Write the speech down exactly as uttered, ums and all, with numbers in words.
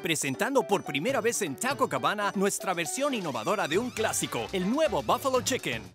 presentando por primera vez en Taco Cabana nuestra versión innovadora de un clásico, el nuevo Buffalo Chicken.